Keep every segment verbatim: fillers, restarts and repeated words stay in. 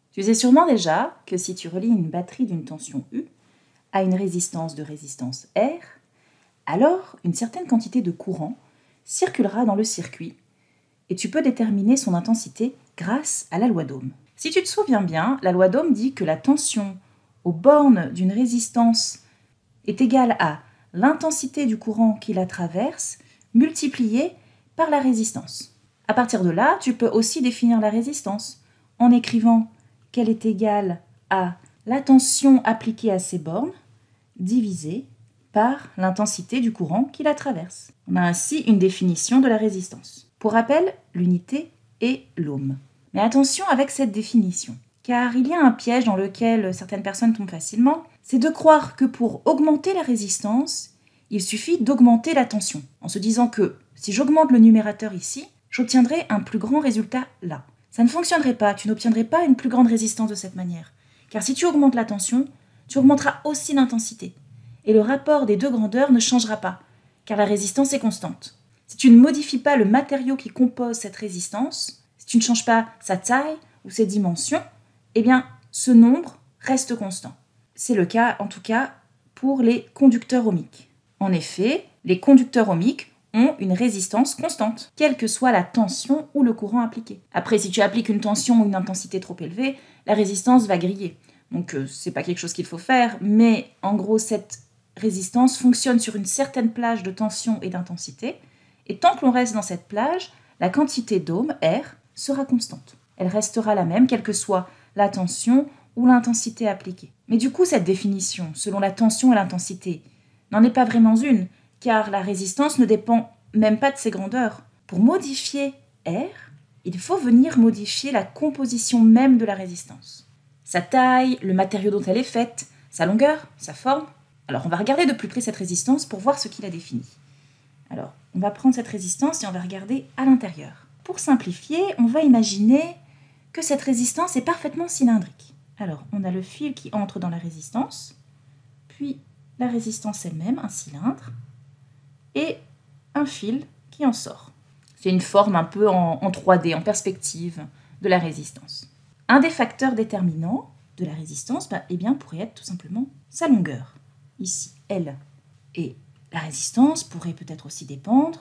Tu sais sûrement déjà que si tu relis une batterie d'une tension U à une résistance de résistance R, alors une certaine quantité de courant circulera dans le circuit et tu peux déterminer son intensité grâce à la loi d'Ohm. Si tu te souviens bien, la loi d'Ohm dit que la tension aux bornes d'une résistance est égale à l'intensité du courant qui la traverse multipliée par la résistance. À partir de là, tu peux aussi définir la résistance en écrivant qu'elle est égale à la tension appliquée à ces bornes divisée par l'intensité du courant qui la traverse. On a ainsi une définition de la résistance. Pour rappel, l'unité est l'ohm. Mais attention avec cette définition, car il y a un piège dans lequel certaines personnes tombent facilement, c'est de croire que pour augmenter la résistance, il suffit d'augmenter la tension, en se disant que si j'augmente le numérateur ici, j'obtiendrai un plus grand résultat là. Ça ne fonctionnerait pas, tu n'obtiendrais pas une plus grande résistance de cette manière. Car si tu augmentes la tension, tu augmenteras aussi l'intensité. Et le rapport des deux grandeurs ne changera pas, car la résistance est constante. Si tu ne modifies pas le matériau qui compose cette résistance, si tu ne changes pas sa taille ou ses dimensions, eh bien, ce nombre reste constant. C'est le cas, en tout cas, pour les conducteurs ohmiques. En effet, les conducteurs ohmiques ont une résistance constante, quelle que soit la tension ou le courant appliqué. Après, si tu appliques une tension ou une intensité trop élevée, la résistance va griller. Donc, euh, c'est pas quelque chose qu'il faut faire, mais en gros, cette résistance fonctionne sur une certaine plage de tension et d'intensité, et tant que l'on reste dans cette plage, la quantité d'ohm, R, sera constante. Elle restera la même, quelle que soit la tension ou l'intensité appliquée. Mais du coup, cette définition, selon la tension et l'intensité, n'en est pas vraiment une, car la résistance ne dépend même pas de ses grandeurs. Pour modifier R, il faut venir modifier la composition même de la résistance. Sa taille, le matériau dont elle est faite, sa longueur, sa forme. Alors on va regarder de plus près cette résistance pour voir ce qui la définit. Alors on va prendre cette résistance et on va regarder à l'intérieur. Pour simplifier, on va imaginer que cette résistance est parfaitement cylindrique. Alors on a le fil qui entre dans la résistance, puis la résistance elle-même, un cylindre, et un fil qui en sort. C'est une forme un peu en, en trois D, en perspective de la résistance. Un des facteurs déterminants de la résistance bah, eh bien, pourrait être tout simplement sa longueur, ici, L. Et la résistance pourrait peut-être aussi dépendre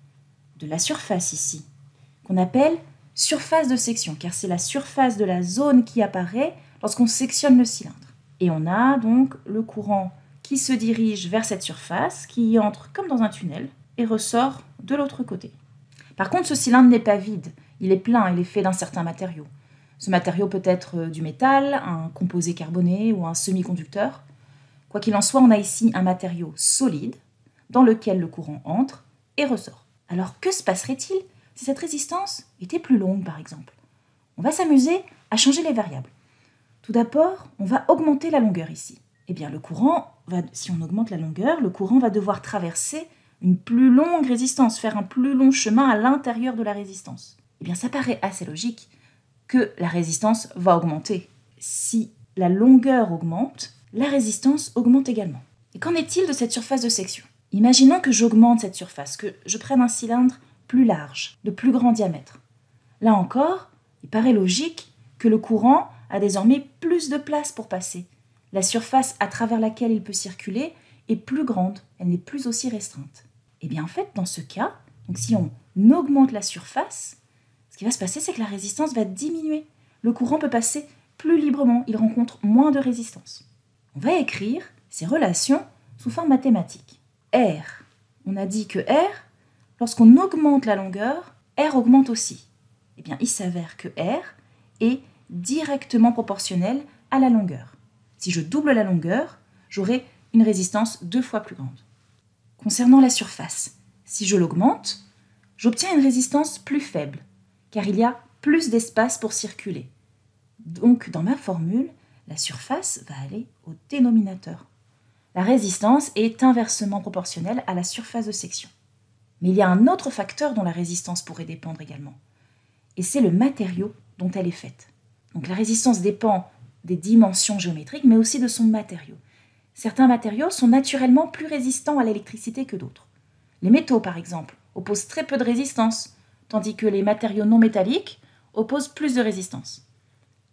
de la surface ici, qu'on appelle surface de section, car c'est la surface de la zone qui apparaît lorsqu'on sectionne le cylindre. Et on a donc le courant qui se dirige vers cette surface, qui y entre comme dans un tunnel et ressort de l'autre côté. Par contre, ce cylindre n'est pas vide, il est plein, il est fait d'un certain matériau. Ce matériau peut être du métal, un composé carboné ou un semi-conducteur. Quoi qu'il en soit, on a ici un matériau solide dans lequel le courant entre et ressort. Alors que se passerait-il si cette résistance était plus longue, par exemple? On va s'amuser à changer les variables. Tout d'abord, on va augmenter la longueur ici. Eh bien, le courant, va, si on augmente la longueur, le courant va devoir traverser une plus longue résistance, faire un plus long chemin à l'intérieur de la résistance. Eh bien, ça paraît assez logique que la résistance va augmenter. Si la longueur augmente, la résistance augmente également. Et qu'en est-il de cette surface de section? Imaginons que j'augmente cette surface, que je prenne un cylindre plus large, de plus grand diamètre. Là encore, il paraît logique que le courant a désormais plus de place pour passer. La surface à travers laquelle il peut circuler est plus grande, elle n'est plus aussi restreinte. Et bien en fait, dans ce cas, donc si on augmente la surface, ce qui va se passer, c'est que la résistance va diminuer. Le courant peut passer plus librement, il rencontre moins de résistance. On va écrire ces relations sous forme mathématique. R, on a dit que R, lorsqu'on augmente la longueur, R augmente aussi. Eh bien, il s'avère que R est directement proportionnel à la longueur. Si je double la longueur, j'aurai une résistance deux fois plus grande. Concernant la surface, si je l'augmente, j'obtiens une résistance plus faible, car il y a plus d'espace pour circuler. Donc, dans ma formule, la surface va aller au dénominateur. La résistance est inversement proportionnelle à la surface de section. Mais il y a un autre facteur dont la résistance pourrait dépendre également, et c'est le matériau dont elle est faite. Donc la résistance dépend des dimensions géométriques, mais aussi de son matériau. Certains matériaux sont naturellement plus résistants à l'électricité que d'autres. Les métaux, par exemple, opposent très peu de résistance, tandis que les matériaux non métalliques opposent plus de résistance.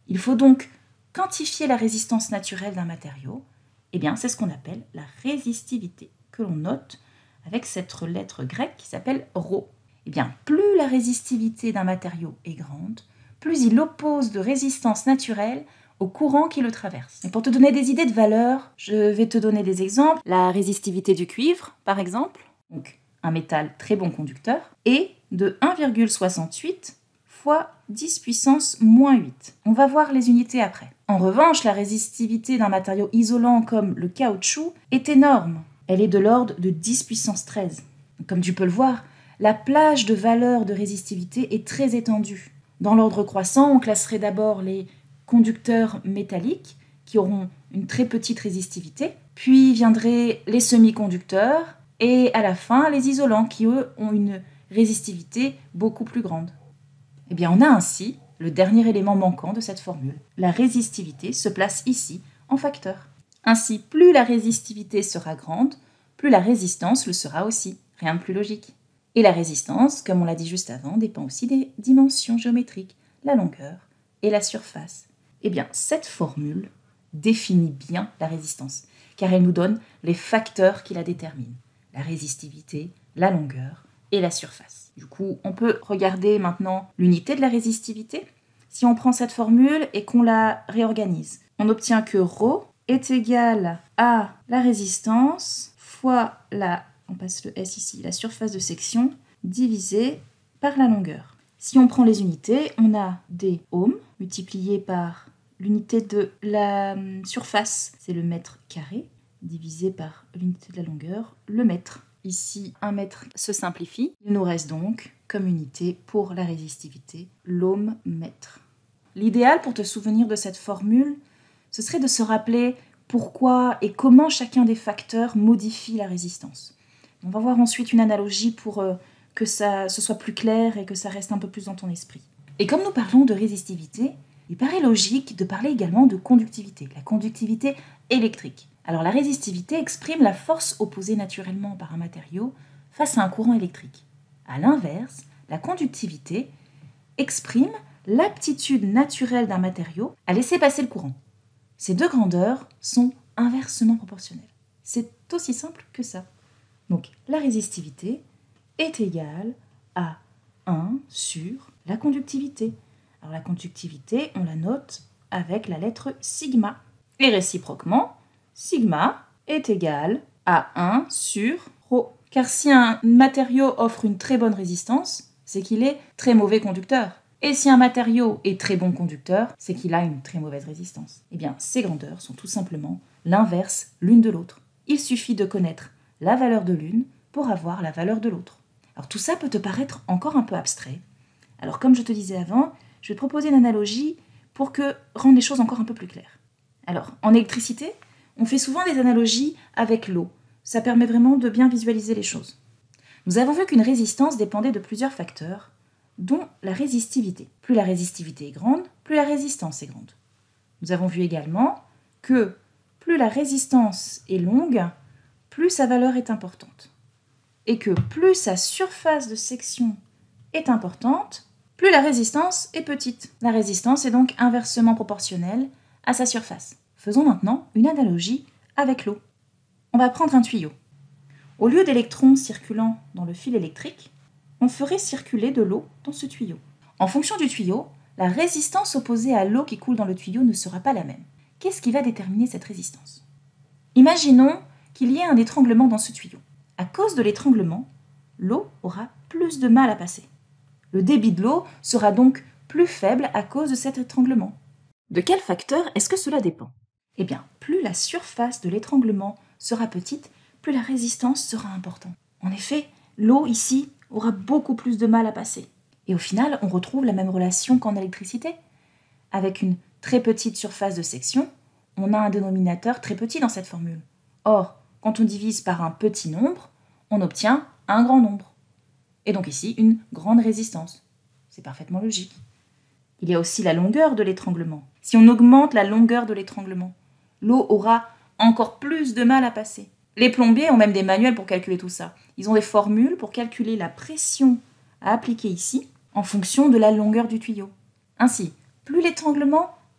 Il faut donc quantifier la résistance naturelle d'un matériau. Eh bien, c'est ce qu'on appelle la résistivité, que l'on note avec cette lettre grecque qui s'appelle ρ. Eh bien, plus la résistivité d'un matériau est grande, plus il oppose de résistance naturelle au courant qui le traverse. Et pour te donner des idées de valeur, je vais te donner des exemples. La résistivité du cuivre, par exemple, donc un métal très bon conducteur, est de un virgule soixante-huit fois dix puissance moins huit. On va voir les unités après. En revanche, la résistivité d'un matériau isolant comme le caoutchouc est énorme. Elle est de l'ordre de dix puissance treize. Comme tu peux le voir, la plage de valeurs de résistivité est très étendue. Dans l'ordre croissant, on classerait d'abord les conducteurs métalliques qui auront une très petite résistivité, puis viendraient les semi-conducteurs et à la fin les isolants qui eux ont une résistivité beaucoup plus grande. Eh bien, on a ainsi le dernier élément manquant de cette formule. La résistivité se place ici en facteur. Ainsi, plus la résistivité sera grande, plus la résistance le sera aussi. Rien de plus logique. Et la résistance, comme on l'a dit juste avant, dépend aussi des dimensions géométriques, la longueur et la surface. Eh bien, cette formule définit bien la résistance, car elle nous donne les facteurs qui la déterminent. La résistivité, la longueur et la surface. Du coup, on peut regarder maintenant l'unité de la résistivité. Si on prend cette formule et qu'on la réorganise, on obtient que ρ est égal à la résistance fois la, on passe le S ici, la surface de section, divisé par la longueur. Si on prend les unités, on a des ohms multipliés par l'unité de la surface, c'est le mètre carré, divisé par l'unité de la longueur, le mètre. Ici, un mètre se simplifie. Il nous reste donc, comme unité pour la résistivité, l'ohm mètre. L'idéal pour te souvenir de cette formule, ce serait de se rappeler pourquoi et comment chacun des facteurs modifie la résistance. On va voir ensuite une analogie pour euh, que ça, ce soit plus clair et que ça reste un peu plus dans ton esprit. Et comme nous parlons de résistivité, il paraît logique de parler également de conductivité, la conductivité électrique. Alors la résistivité exprime la force opposée naturellement par un matériau face à un courant électrique. A l'inverse, la conductivité exprime l'aptitude naturelle d'un matériau à laisser passer le courant. Ces deux grandeurs sont inversement proportionnelles. C'est aussi simple que ça. Donc la résistivité est égale à un sur la conductivité. Alors la conductivité, on la note avec la lettre sigma. Et réciproquement, sigma est égal à un sur ρ. Car si un matériau offre une très bonne résistance, c'est qu'il est très mauvais conducteur. Et si un matériau est très bon conducteur, c'est qu'il a une très mauvaise résistance. Eh bien, ces grandeurs sont tout simplement l'inverse l'une de l'autre. Il suffit de connaître la valeur de l'une pour avoir la valeur de l'autre. Alors tout ça peut te paraître encore un peu abstrait. Alors comme je te disais avant, je vais te proposer une analogie pour que rendre les choses encore un peu plus claires. Alors, en électricité, on fait souvent des analogies avec l'eau. Ça permet vraiment de bien visualiser les choses. Nous avons vu qu'une résistance dépendait de plusieurs facteurs, dont la résistivité. Plus la résistivité est grande, plus la résistance est grande. Nous avons vu également que plus la résistance est longue, plus sa valeur est importante. Et que plus sa surface de section est importante, plus la résistance est petite. La résistance est donc inversement proportionnelle à sa surface. Faisons maintenant une analogie avec l'eau. On va prendre un tuyau. Au lieu d'électrons circulant dans le fil électrique, on ferait circuler de l'eau dans ce tuyau. En fonction du tuyau, la résistance opposée à l'eau qui coule dans le tuyau ne sera pas la même. Qu'est-ce qui va déterminer cette résistance ? Imaginons qu'il y ait un étranglement dans ce tuyau. À cause de l'étranglement, l'eau aura plus de mal à passer. Le débit de l'eau sera donc plus faible à cause de cet étranglement. De quel facteur est-ce que cela dépend ? Eh bien, plus la surface de l'étranglement sera petite, plus la résistance sera importante. En effet, l'eau ici aura beaucoup plus de mal à passer. Et au final, on retrouve la même relation qu'en électricité. Avec une très petite surface de section, on a un dénominateur très petit dans cette formule. Or, quand on divise par un petit nombre, on obtient un grand nombre. Et donc ici, une grande résistance. C'est parfaitement logique. Il y a aussi la longueur de l'étranglement. Si on augmente la longueur de l'étranglement, l'eau aura encore plus de mal à passer. Les plombiers ont même des manuels pour calculer tout ça. Ils ont des formules pour calculer la pression à appliquer ici en fonction de la longueur du tuyau. Ainsi, plus l'étranglement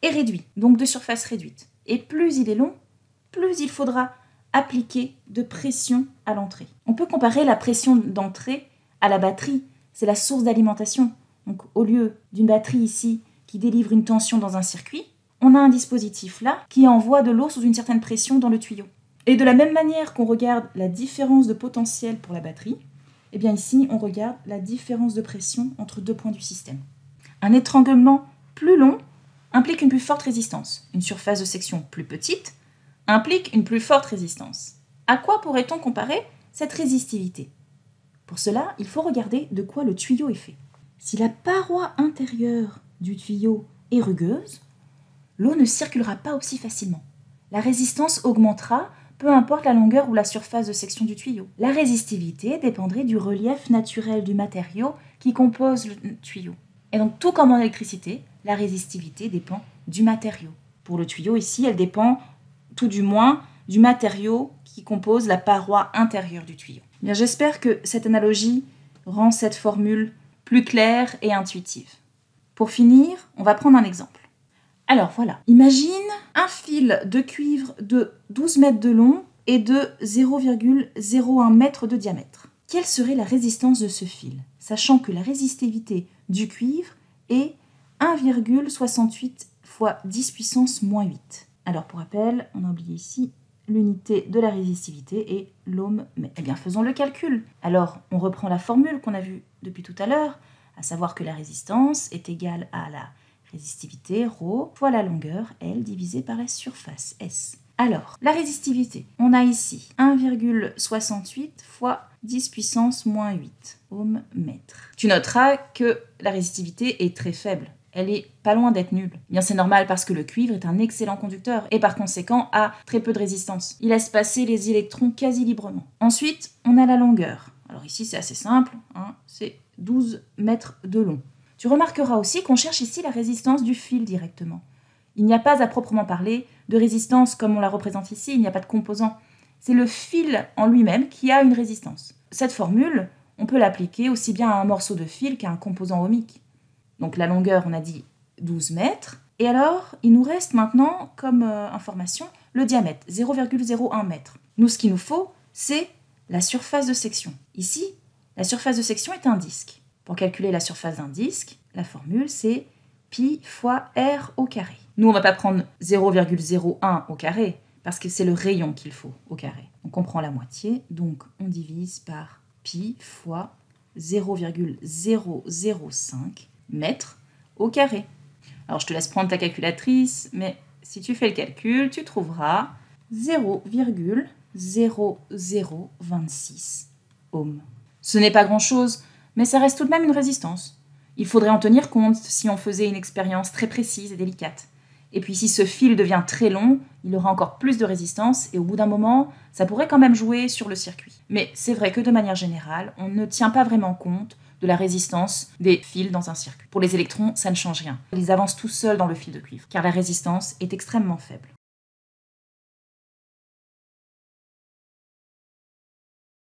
est réduit, donc de surface réduite. Et plus il est long, plus il faudra appliquer de pression à l'entrée. On peut comparer la pression d'entrée à la batterie, c'est la source d'alimentation. Donc au lieu d'une batterie ici qui délivre une tension dans un circuit, on a un dispositif là qui envoie de l'eau sous une certaine pression dans le tuyau. Et de la même manière qu'on regarde la différence de potentiel pour la batterie, eh bien ici on regarde la différence de pression entre deux points du système. Un étranglement plus long implique une plus forte résistance. Une surface de section plus petite implique une plus forte résistance. À quoi pourrait-on comparer cette résistivité ? Pour cela, il faut regarder de quoi le tuyau est fait. Si la paroi intérieure du tuyau est rugueuse, l'eau ne circulera pas aussi facilement. La résistance augmentera, peu importe la longueur ou la surface de section du tuyau. La résistivité dépendrait du relief naturel du matériau qui compose le tuyau. Et donc, tout comme en électricité, la résistivité dépend du matériau. Pour le tuyau, ici, elle dépend tout du moins du matériau qui compose la paroi intérieure du tuyau. Bien, j'espère que cette analogie rend cette formule plus claire et intuitive. Pour finir, on va prendre un exemple. Alors voilà, imagine un fil de cuivre de douze mètres de long et de zéro virgule zéro un mètre de diamètre. Quelle serait la résistance de ce fil, sachant que la résistivité du cuivre est un virgule soixante-huit fois dix puissance moins huit. Alors pour rappel, on a oublié ici l'unité de la résistivité et l'ohm mètre. Eh bien faisons le calcul. Alors on reprend la formule qu'on a vue depuis tout à l'heure, à savoir que la résistance est égale à la résistivité ρ fois la longueur L divisée par la surface S. Alors, la résistivité, on a ici un virgule soixante-huit fois dix puissance moins huit ohm mètre. Tu noteras que la résistivité est très faible. Elle est pas loin d'être nulle. Bien, c'est normal parce que le cuivre est un excellent conducteur et par conséquent a très peu de résistance. Il laisse passer les électrons quasi librement. Ensuite, on a la longueur. Alors ici, c'est assez simple, hein, c'est douze mètres de long. Tu remarqueras aussi qu'on cherche ici la résistance du fil directement. Il n'y a pas à proprement parler de résistance comme on la représente ici, il n'y a pas de composant. C'est le fil en lui-même qui a une résistance. Cette formule, on peut l'appliquer aussi bien à un morceau de fil qu'à un composant ohmique. Donc la longueur, on a dit douze mètres. Et alors, il nous reste maintenant, comme euh, information, le diamètre, zéro virgule zéro un mètre. Nous, ce qu'il nous faut, c'est la surface de section. Ici, la surface de section est un disque. Pour calculer la surface d'un disque, la formule, c'est pi fois r au carré. Nous, on ne va pas prendre zéro virgule zéro un au carré, parce que c'est le rayon qu'il faut au carré. Donc on prend la moitié, donc on divise par pi fois zéro virgule zéro zéro cinq mètres au carré. Alors je te laisse prendre ta calculatrice, mais si tu fais le calcul, tu trouveras zéro virgule zéro zéro vingt-six ohms. Ce n'est pas grand-chose, mais ça reste tout de même une résistance. Il faudrait en tenir compte si on faisait une expérience très précise et délicate. Et puis si ce fil devient très long, il aura encore plus de résistance et au bout d'un moment, ça pourrait quand même jouer sur le circuit. Mais c'est vrai que de manière générale, on ne tient pas vraiment compte de la résistance des fils dans un circuit. Pour les électrons, ça ne change rien. Ils avancent tout seuls dans le fil de cuivre, car la résistance est extrêmement faible.